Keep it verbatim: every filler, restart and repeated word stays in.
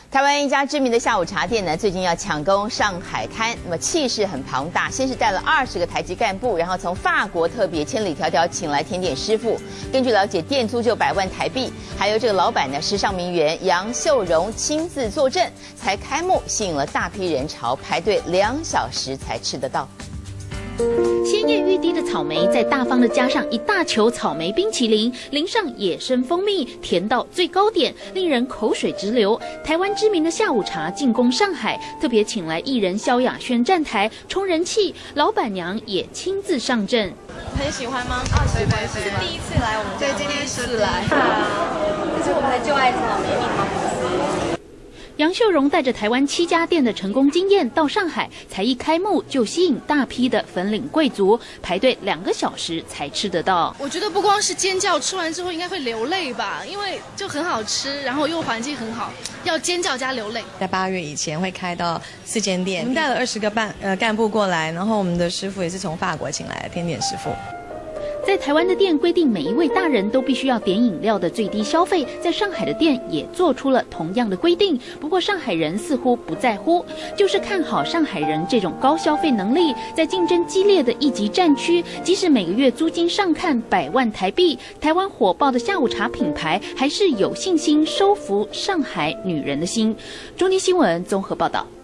台湾一家知名的下午茶店呢，最近要抢攻上海滩，那么气势很庞大。先是带了二十个台籍干部，然后从法国特别千里迢迢请来甜点师傅。根据了解，店租就百万台币。还有这个老板呢，时尚名媛杨秀荣亲自坐镇，才开幕吸引了大批人潮，排队两小时才吃得到。 鲜艳欲滴的草莓，再大方的加上一大球草莓冰淇淋，淋上野生蜂蜜，甜到最高点，令人口水直流。台湾知名的下午茶进攻上海，特别请来艺人萧亚轩站台冲人气，老板娘也亲自上阵。 很喜欢吗？啊，喜欢，是第一次来我们家，对，今天是来。啊，这是我们的旧爱草莓蜜桃吐司。 杨秀荣带着台湾七家店的成功经验到上海，才一开幕就吸引大批的粉领贵族排队两个小时才吃得到。 我觉得不光是尖叫，吃完之后应该会流泪吧，因为就很好吃，然后又环境很好，要尖叫加流泪。 在八月以前会开到四间店，我们带了二十个办呃干部过来，然后我们的师傅也是从法国请来的甜点师傅。 在台湾的店规定，每一位大人都必须要点饮料的最低消费，在上海的店也做出了同样的规定。不过上海人似乎不在乎，就是看好上海人这种高消费能力，在竞争激烈的一级战区，即使每个月租金上看百万台币，台湾火爆的下午茶品牌还是有信心收服上海女人的心。中天新闻综合报道。